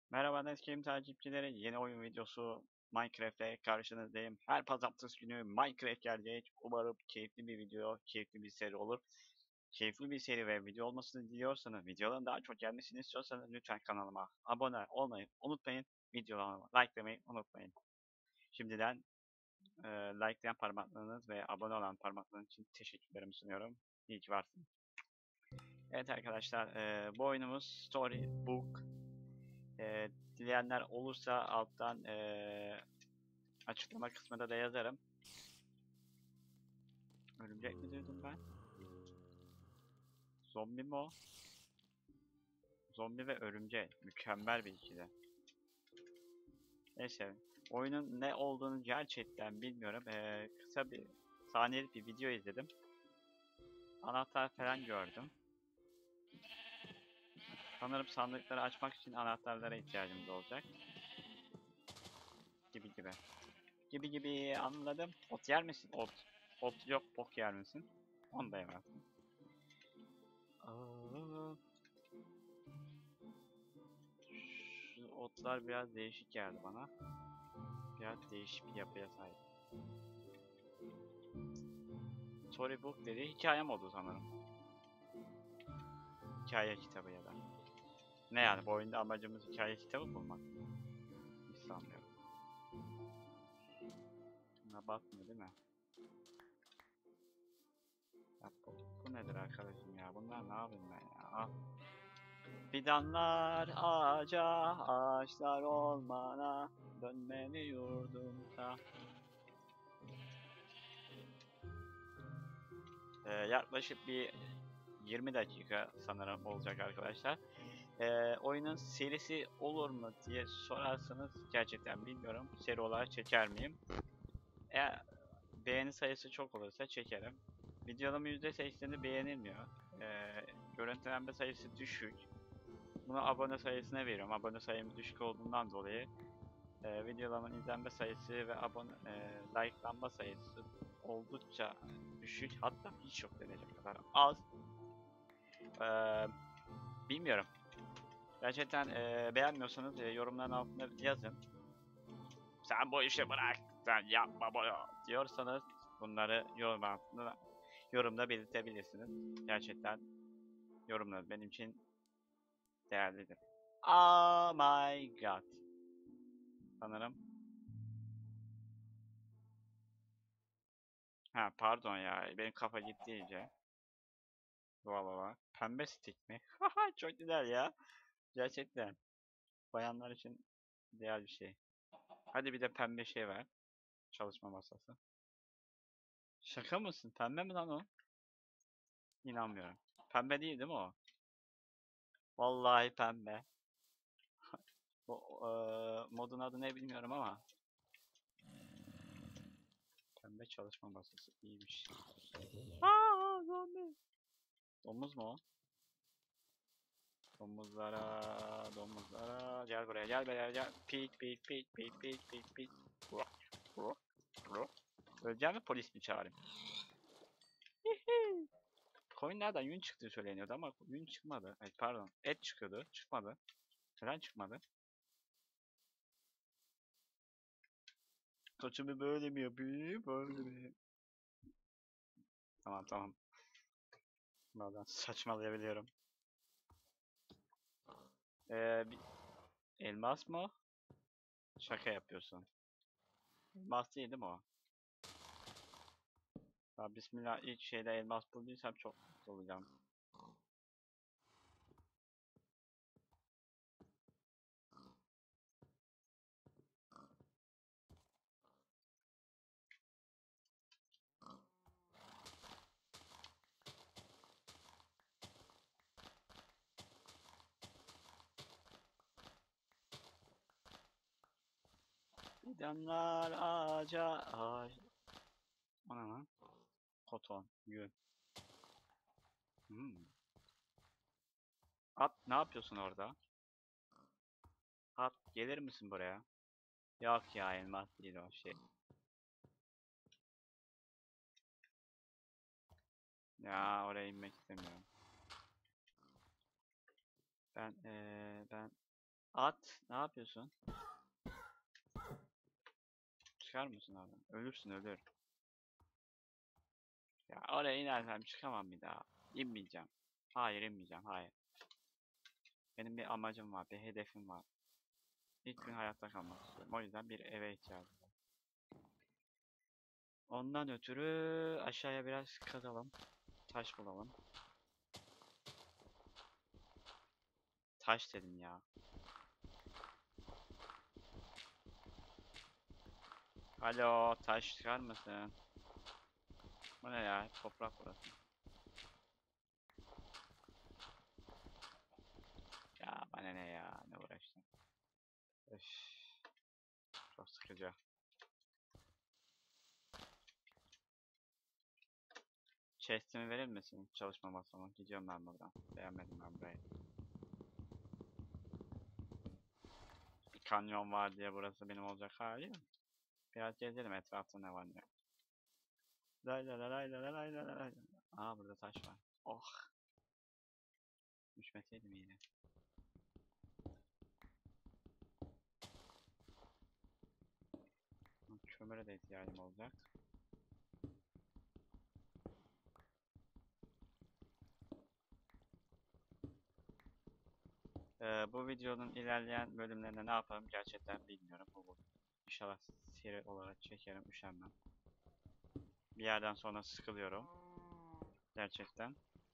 Merhaba Neskim takipçileri. Yeni oyun videosu Minecraft'te karşınızdayım. Her pazartesi günü Minecraft gelecek. Umarım keyifli bir video, keyifli bir seri olur. Keyifli bir seri ve video olmasını diliyorsanız, videoların daha çok gelmesini istiyorsanız lütfen kanalıma abone olmayı unutmayın. Videolarıma likelamayı unutmayın. Şimdiden likelayan parmaklarınız ve abone olan parmaklarınız için teşekkürlerimi sunuyorum. İyi ki varsınız. Evet arkadaşlar, bu oyunumuz Storybook. E, Dileyenler olursa alttan açıklama kısmında da yazarım. Örümcek mi dedim ben? Zombi mi o? Zombi ve örümcek. Mükemmel bir ikili. Neyse. Oyunun ne olduğunu gerçekten bilmiyorum. Kısa bir saniyelik bir video izledim. Anahtar falan gördüm. Sanırım sandıkları açmak için anahtarlara ihtiyacımız olacak. Gibi gibi. Gibi gibi anladım. Ot yer misin? Ot. Ot yok, bok yer misin? Onu da yemezsin. Aa, şu otlar biraz değişik geldi bana. Biraz değişik bir yapıya sahip. Storybook dediği hikaye modu sanırım. Hikaye kitabı ya da. Ne yani bu oyunda amacımız hikaye kitabı bulmak mı? Hiç sanmıyorum. Buna bakmıyor değil mi? Ya bu nedir arkadaşım ya? Bunlar ne yapayım ben ya? Al. Fidanlar ağaca, ağaçlar ormana, dönmeli yurdumda. Yaklaşık bir 20 dakika sanırım olacak arkadaşlar. Oyunun serisi olur mu diye sorarsanız gerçekten bilmiyorum. Seri olarak çeker miyim? Eğer beğeni sayısı çok olursa çekerim. Videolarımın %80'i beğenilmiyor. Görüntülenme sayısı düşük. Bunu abone sayısına veriyorum. Abone sayım düşük olduğundan dolayı videolarımın izlenme sayısı ve likelanma sayısı oldukça düşük. Hatta hiç yok denecek kadar az. Ee, Bilmiyorum. Gerçekten beğenmiyorsanız yorumların altına yazın. Sen bu işi bırak, sen yapma bunu diyorsanız bunları yorumda belirtebilirsiniz. Gerçekten yorumlar benim için değerlidir. Oh my god. Sanırım. Ha pardon ya, benim kafa gitti iyice. Valla. Pembe stick mi? Haha çok güzel ya. Gerçekten. Bayanlar için değerli bir şey. Hadi bir de pembe şey ver. Çalışma masası. Şaka mısın? Pembe mi lan o? İnanmıyorum. Pembe değil mi o? Vallahi pembe. Bu modun adı ne bilmiyorum ama pembe çalışma masası iyiymiş. Aa zombi. Domuz mu o? Domuzlara, domuzlara. Gel buraya, gel buraya, gel. Pik, pik, pik, pik, pik, pik, pik. Ruh, ruh, ruh. Öleceğim mi polis mi çağırayım? Coinlerden yün çıktığı söyleniyordu ama yün çıkmadı. Ay, pardon, et çıkıyordu, çıkmadı. Neden çıkmadı? Saçımı böyle mi yapayım, böyle mi? Tamam tamam. Bazen saçmalayabiliyorum. Bir elmas mı? Şaka yapıyorsun. Elmas değil mi o? Ya bismillah ilk şeyde elmas bulduysam çok mutlu olacağım. Fidanlar ağaca ağaç. O ne lan? Koton, yün. Hmm. At ne yapıyorsun orada? At gelir misin buraya? Yok ya elmas değil o şey. Ya oraya inmek istemiyorum. Ben At. Ne yapıyorsun? Çıkar mısın abi? Ölürsün ölür. Ya oraya inersem çıkamam bir daha. İnmeyeceğim. Hayır inmeyeceğim. Hayır. Benim bir amacım var. Bir hedefim var. İlk gün hayatta kalmak istiyorum. O yüzden bir eve ihtiyacım var. Ondan ötürü aşağıya biraz kazalım. Taş bulalım. Taş dedim ya. Alo, taş çıkar mısın? Bu ne ya? Toprak burası. Ya bana ne ya? Ne uğraştım? Öf, çok sıkıcı. Chest'imi verir misin? Çalışma masamı. Gidiyorum ben buradan. Beğenmedim ben burayı. Bir kanyon var diye burası benim olacak hali yok. Biraz gezelim etrafta ne var ne yok. Lay lay lay lay lay lay lay lay. Aa burada taş var. Oh, düşmeseydim yine. Kömüre de ihtiyacım olacak. Bu videonun ilerleyen bölümlerinde ne yaparım gerçekten bilmiyorum. İnşallah seri olarak çekerim, üşenmem. Bir yerden sonra sıkılıyorum. Gerçekten.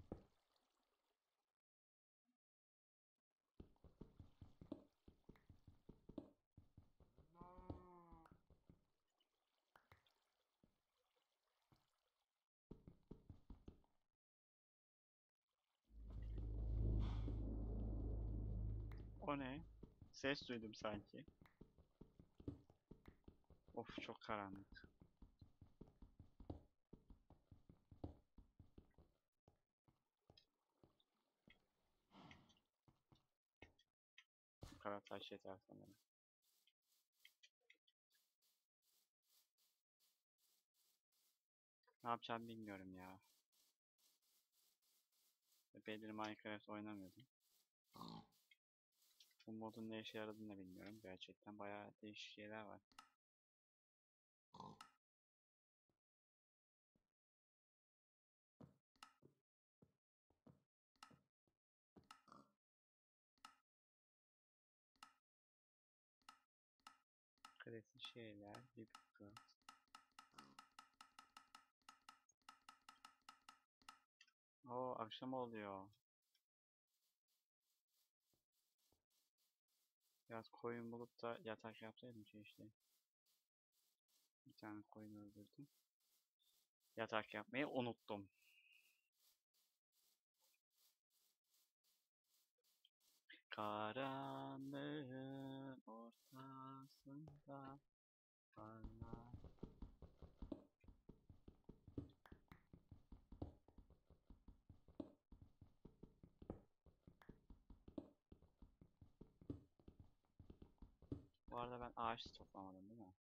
O ne? Ses duydum sanki. Of çok karanlık. Bu kadar taş yeter sanırım. Ne yapacağım bilmiyorum ya. Epeydir Minecraft oynamıyordum. Bu modun ne işe yaradığını da bilmiyorum. Gerçekten bayağı değişik şeyler var. Klasik şeyler, bir bakın. Oo akşam oluyor. Biraz koyun bulup da yatak yapsaydım ki işte. Bir tane koyun öldürdüm. Yatak yapmayı unuttum. Karanlığın ortasında parlar. Bu arada ben ağaç toplamadım değil mi?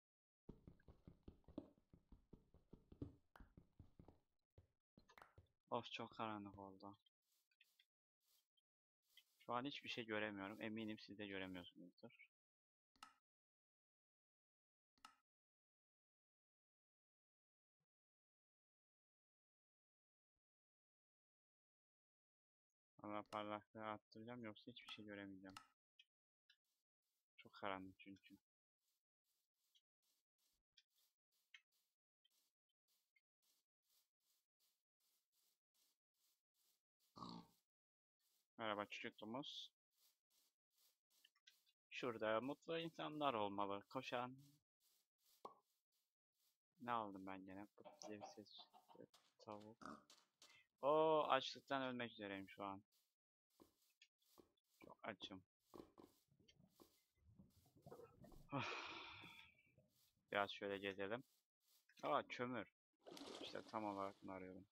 Of çok karanlık oldu. Şu an hiçbir şey göremiyorum. Eminim siz de göremiyorsunuzdur. Ama parlaklığı arttıracağım yoksa hiçbir şey göremeyeceğim. Çok karanlık çünkü. Merhaba çocukluğumuz. Şurada mutlu insanlar olmalı. Koşan. Ne aldım ben gene? Zevsiz tavuk. O açlıktan ölmek üzereyim şu an. Çok açım. Biraz şöyle gezelim. Aa kömür. İşte tam olarak bunu arıyorum.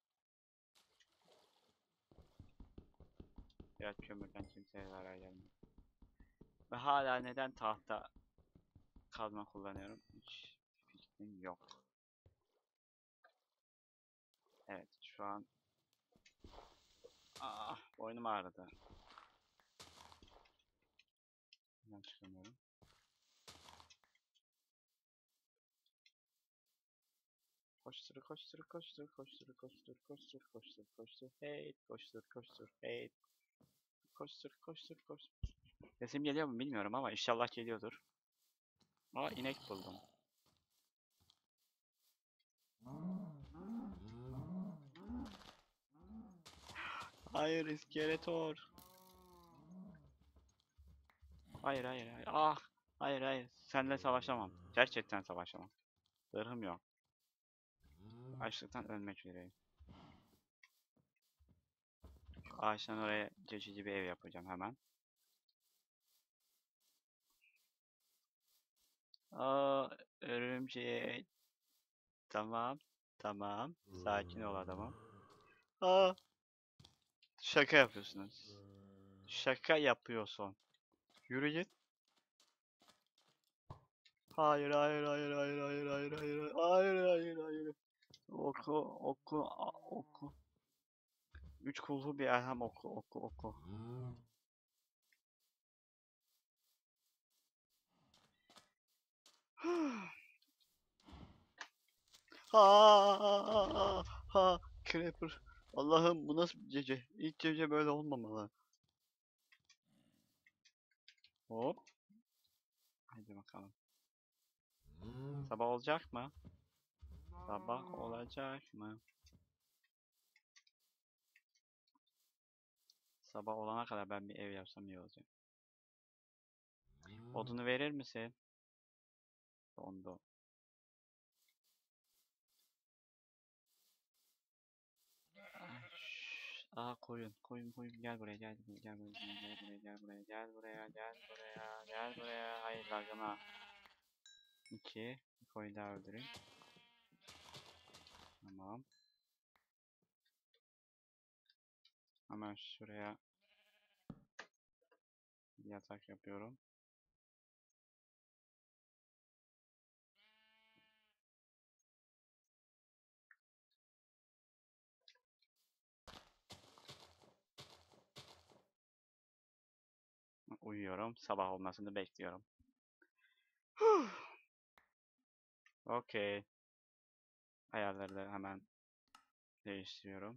Biraz kömürden kimseye zarar gelmiyor. Ve hala neden tahta kazma kullanıyorum? Hiç fikrim yok. Evet şu an boynum ağrıdı. Buradan çıkamıyorum. Koştur koştur koştur koştur koştur koştur koştur koştur hey koştur koştur hey koştur koştur koştur. Sesim geliyor mu bilmiyorum ama inşallah geliyordur. Aa inek buldum. Hayır iskeletor. Hayır hayır hayır. Ah hayır hayır. Seninle savaşamam. Gerçekten savaşamam. Zırhım yok. Açlıktan ölmek üzereyim. Şu ağaçtan oraya geçici bir ev yapacağım hemen. Aa örümcek. Tamam. Tamam. Sakin ol adamım. Aa şaka yapıyorsunuz. Şaka yapıyorsun. Yürü git. Hayır hayır hayır hayır hayır hayır hayır hayır hayır hayır. Oku oku oku. Üç kullu bir elham oku oku oku. Ha ha Creeper. Allah'ım bu nasıl bir gece? İlk gece böyle olmamalı. Hop. Hadi bakalım. Sabah olacak mı? Sabah olacak mı? Sabah olana kadar ben bir ev yapsam iyi olacak. Odunu verir misin? Dondu. Aa koyun, koyun, koyun gel buraya, gel buraya, gel buraya, gel buraya, gel buraya, gel buraya, gel buraya, gel buraya. Hayır lagına. 2. Bir koyun daha öldüreyim. Tamam. Hemen şuraya bir yatak yapıyorum. Uyuyorum. Sabah olmasını bekliyorum. Okey. Ayarları da hemen değiştiriyorum.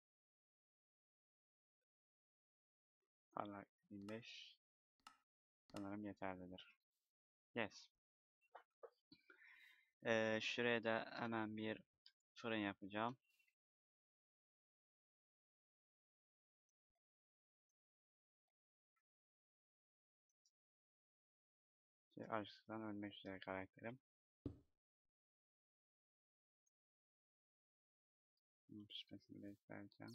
Parlak 25. Sanırım yeterlidir. Yes. Şuraya da hemen bir fırın yapacağım. Açlıktan ölmek üzere karakterim. Pişmesini beklerken.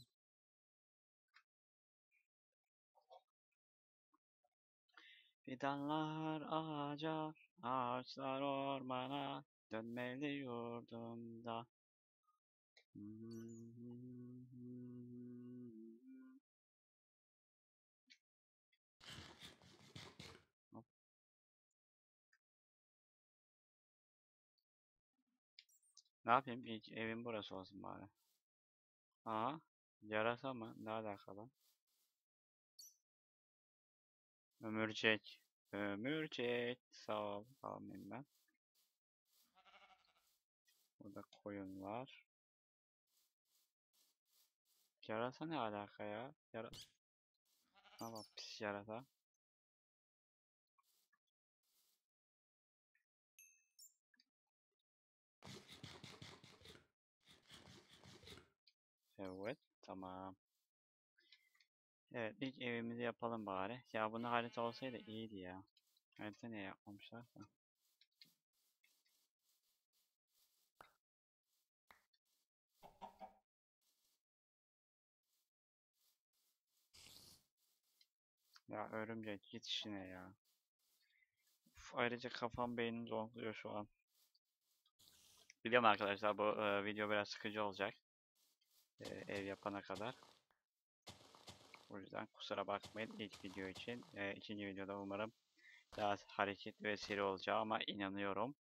Fidanlar ağaca, ağaçlar ormana, dönmeli yurdumda. Hop. Ne yapayım? İlk evim burası olsun bari. Aa, yarasa mı? Ne alakalı? Ömürcek. Ömürcek. Sağ ol. Almayayım ben. Burada koyun var. Yarasa ne alaka ya? Ama pis yarasa. Evet. Tamam. Evet ilk evimizi yapalım bari. Ya bunu harita olsaydı iyiydi ya. Harita niye yapmamışlar da. Ya örümcek git işine ya. Uf, ayrıca kafam beynim zonkluyor şu an. Biliyorum arkadaşlar bu video biraz sıkıcı olacak. Ev yapana kadar. O yüzden kusura bakmayın ilk video için. İkinci videoda umarım daha hareketli ve seri olacağı ama inanıyorum.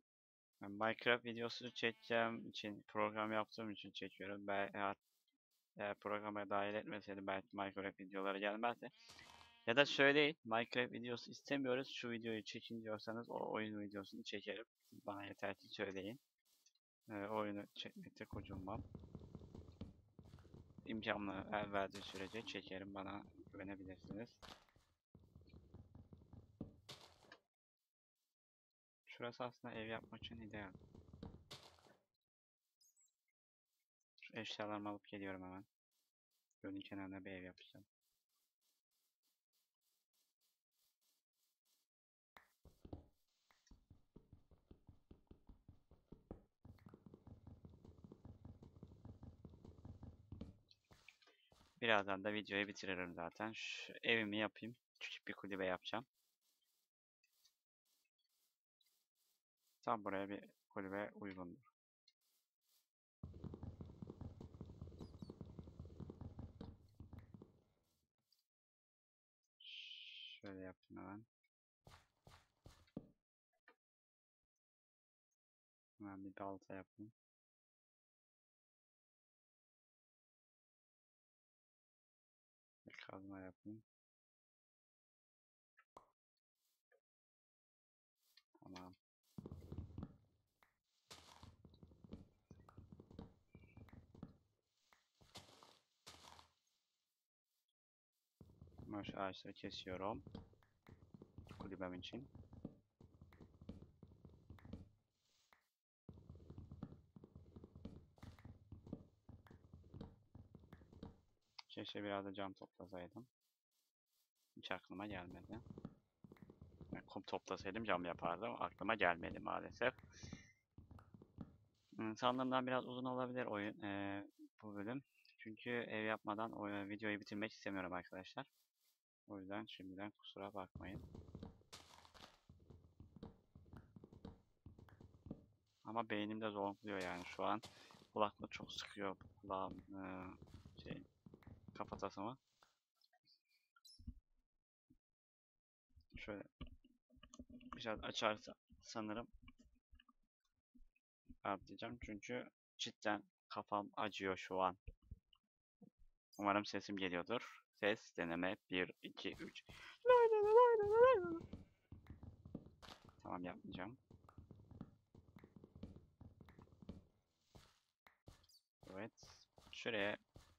Ben Minecraft videosu çekeceğim için program yaptığım için çekiyorum. Ben Eğer programa dahil etmeseydim belki Minecraft videoları gelmezdi. Ya da söyleyin, Minecraft videosu istemiyoruz, şu videoyu çekin diyorsanız o oyun videosunu çekerim. Bana yeter ki söyleyin. Oyunu çekmekte kocunmam. İmkanlı el verdiği sürece çekerim, bana güvenebilirsiniz. Şurası aslında ev yapmak için ideal. Şu eşyalarımı alıp geliyorum hemen. Gölün kenarına bir ev yapacağım. Birazdan da videoyu bitiririm zaten. Şu evimi yapayım. Küçük bir kulübe yapacağım. Tam buraya bir kulübe uygundur. Şöyle yapayım hemen. Hemen bir balta yapayım. Bir kazma yapayım. Tamam. Şu ağaçları kesiyorum. Kulübem için. Keşke biraz da cam toplasaydım. Hiç aklıma gelmedi. Yani kum toplasaydım cam yapardım. Aklıma gelmedi maalesef. Sandığımdan biraz uzun olabilir oyun bu bölüm. Çünkü ev yapmadan videoyu bitirmek istemiyorum arkadaşlar. O yüzden şimdiden kusura bakmayın. Ama beynim de zonkluyor yani şu an. Kulaklık çok sıkıyor kulağım kafatasımı. Şöyle biraz açarsa sanırım rahatlayacağım. Çünkü cidden kafam acıyor şu an. Umarım sesim geliyordur. Ses deneme 1, 2, 3. Tamam, yapmayacağım. Evet. Şuraya.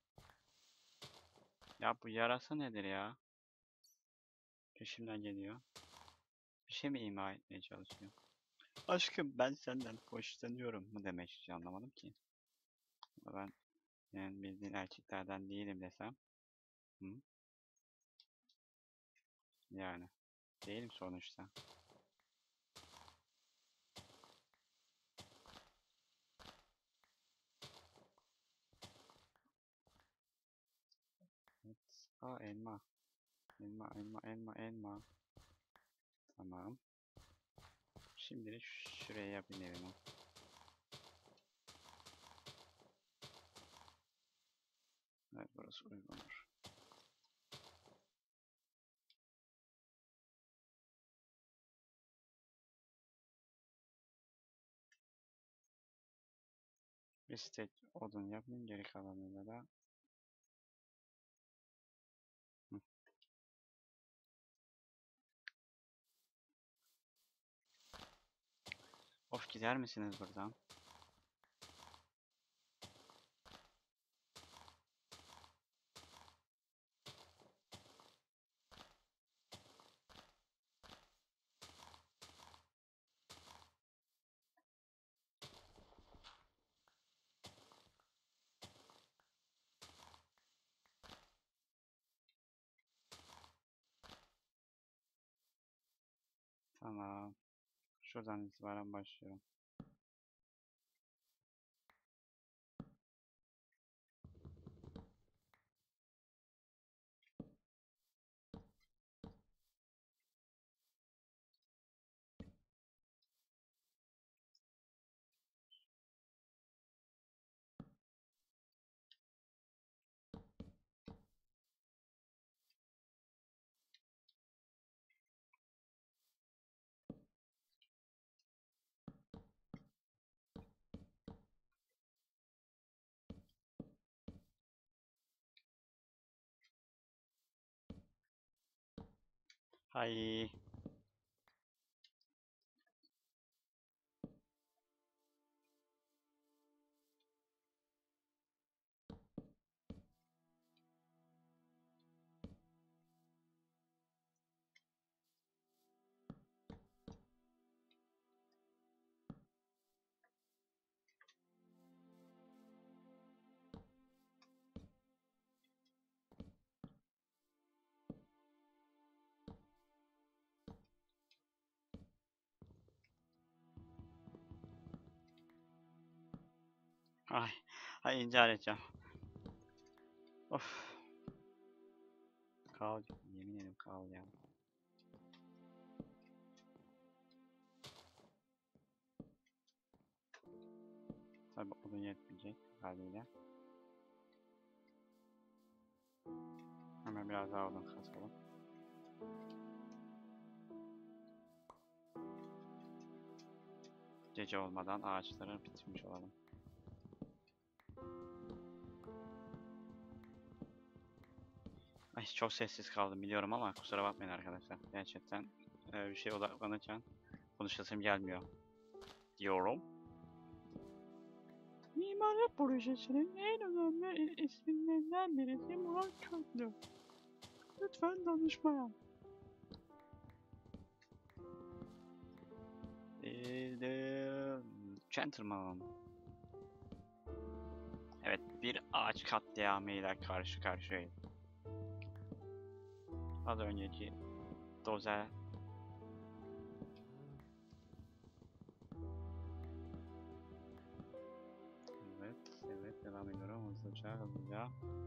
Ya bu yarasa nedir ya? Peşimden geliyor. Bir şey mi ima etmeye çalışıyor? Aşkım ben senden hoşlanıyorum mu demek istiyor, anlamadım ki. Ben yani bildiğin erkeklerden değilim desem. Hı? Yani değilim sonuçta. Evet. Aa, elma. Elma, elma, elma, elma. Tamam. Şimdi şuraya yapayım evimi. Evet, burası uygundur. Bir stek odun yapayım, geri kalanıyla da. Hı. Of, gider misiniz buradan? Tamam. Şuradan itibaren başlıyorum. Hay. Ay. Ay intihar edeceğim. Of. Kal. Yemin ederim kal ya. Tabi odun yetmeyecek haliyle. Hemen biraz daha odun kasalım. Gece olmadan ağaçları bitirmiş olalım. Ay çok sessiz kaldım biliyorum ama kusura bakmayın arkadaşlar. Gerçekten bir şeye odaklanırken konuşasım gelmiyor diyorum. Mimarlık projesinin en önemli isimlerinden birisi Murat Köklü. Lütfen danışmaya. The Gentleman. Evet, bir ağaç katliamıyla karşı karşıyayız. Az önceki dozer. Evet, devam ediyorum hızlıca.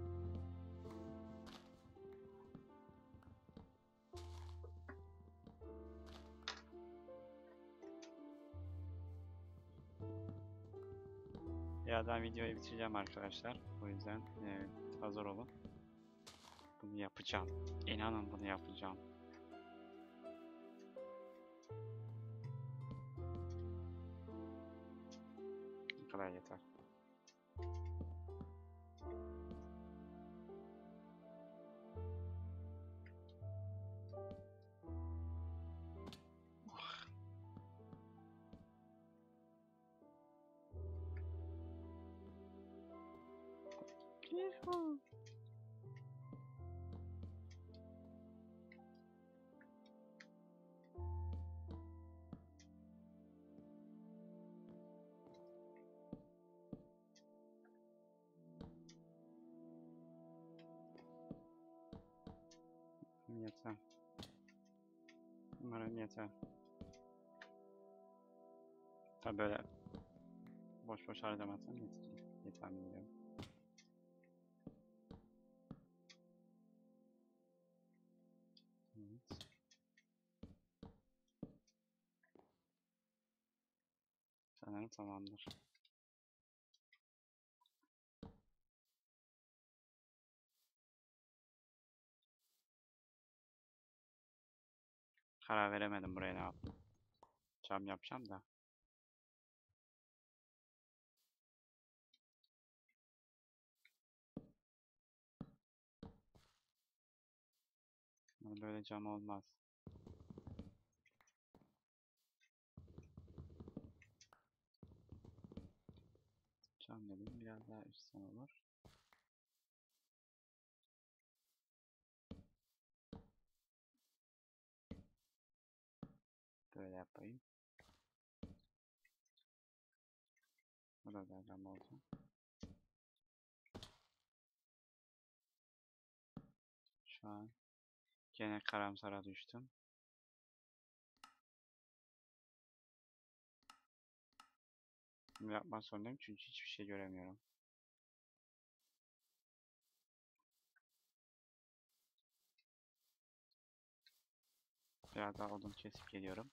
Birazdan videoyu bitireceğim arkadaşlar. O yüzden hazır olun. Bunu yapacağım. İnanın bunu yapacağım. Bu kadar yeter. Yuhuu. Yeter. Umarım yeter. Tabi böyle boş harcamazsam yetecek. Yeter mi biliyorum. Evet. Sanırım tamamdır. Karar veremedim buraya ne yaptım. Cam yapacağım da. Böyle cam olmaz. Cam dedim biraz daha üstten olur. Böyle yapayım. Burada cam oldu. Şu an gene karamsara düştüm. Bunu yapmak zorundayım çünkü hiçbir şey göremiyorum. Biraz daha odun kesip geliyorum.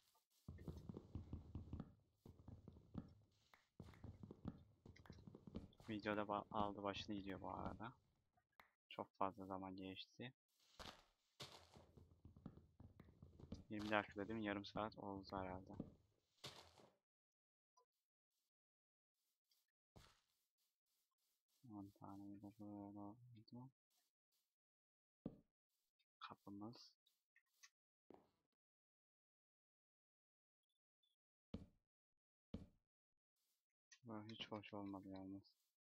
Videoda aldı başını gidiyor bu arada. Çok fazla zaman geçti. 20 dakika dedim, yarım saat oldu herhalde. On tane de böyle oldu. Kapımız. Bu hiç hoş olmadı yalnız.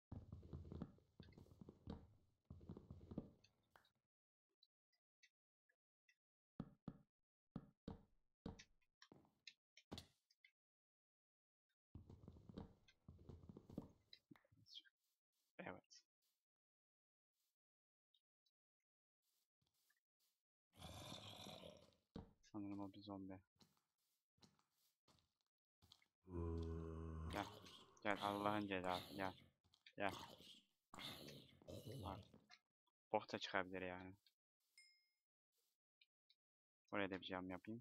Evet. Sanırım o bir zombi. Gel. Gel Allah'ın cezası gel. Gel. Bak. Bok da çıkabilir yani. Oraya da bir cam yapayım.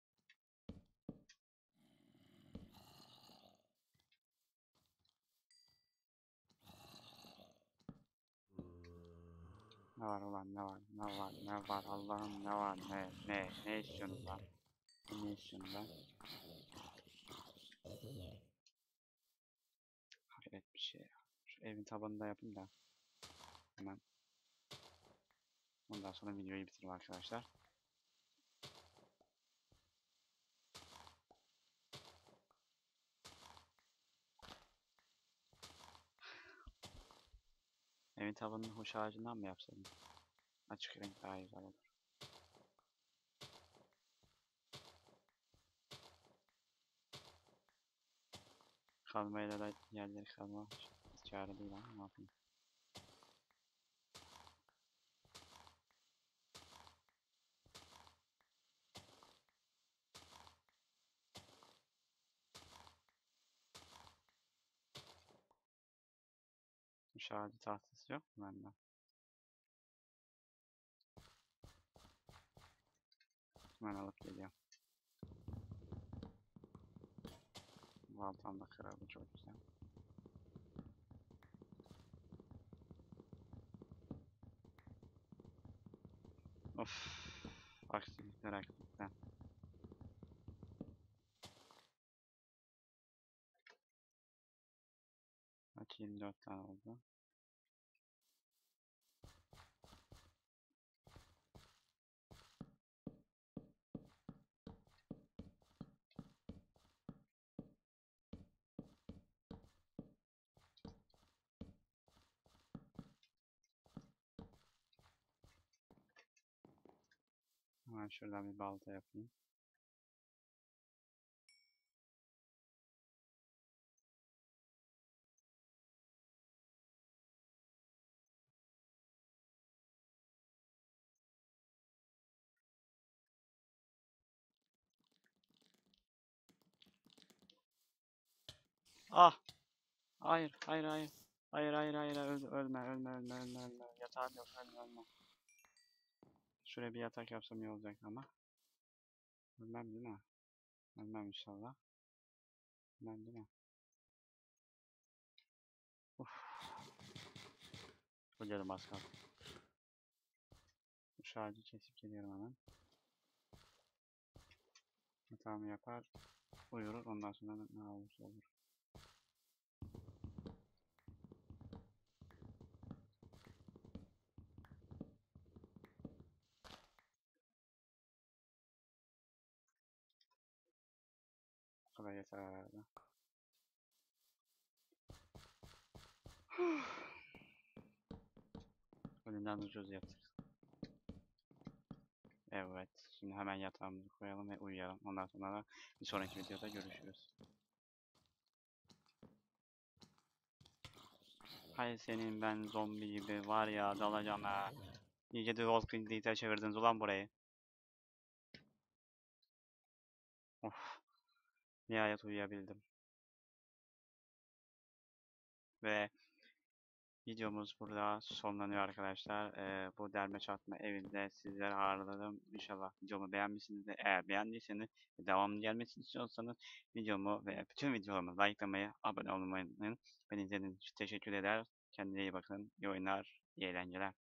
Ne var ulan ne var ne var ne var Allah'ım ne var ne istiyorsunuz lan? Ne istiyorsunuz lan? Hayret bir şey ya. Şu evin tabanını da yapayım da. Hemen. Ondan sonra videoyu bitireyim arkadaşlar. Evin tabanını hoş ağacından mı yapsaydım? Açık renk daha güzel olur. Kazmayla da yerleri kazma çare değil ama ne yapayım. Hoş ağacı tahtası yok mu bende? Hemen alıp geliyorum. Baltam da kırıldı çok güzel. Of. Aksilikler aksilikler. Kaç 24 tane oldu. Hemen şuradan bir balta yapayım. Ah! Hayır, hayır, hayır. Hayır, hayır, hayır, ölme. Yatağım yok, ölme. Şuraya bir yatak yapsam iyi olacak ama. Ölmem değil mi? Ölmem inşallah. Ölmem değil mi? Uf. Ölüyordum az kaldı. Şu ağacı kesip geliyorum hemen. Yatağımı yapar, uyurur. Ondan sonra ne olursa olur. Bu kadar yeter herhalde. Ölümden ucuz yaptık. Evet. Şimdi hemen yatağımızı koyalım ve uyuyalım. Ondan sonra da bir sonraki videoda görüşürüz. Hay senin ben zombi gibi var ya dalacağım ha. İyice The Walking Dead'e çevirdiniz ulan burayı. Of. Nihayet uyuyabildim. Ve videomuz burada sonlanıyor arkadaşlar. Bu derme çatma evinde sizleri ağırladım. İnşallah videomu beğenmişsinizdir. Eğer beğendiyseniz ve devamlı gelmesini istiyorsanız videomu ve bütün videolarımı likelamayı, abone olmayı unutmayın. Beni izlediğiniz için teşekkür eder. Kendinize iyi bakın. İyi oyunlar, iyi eğlenceler.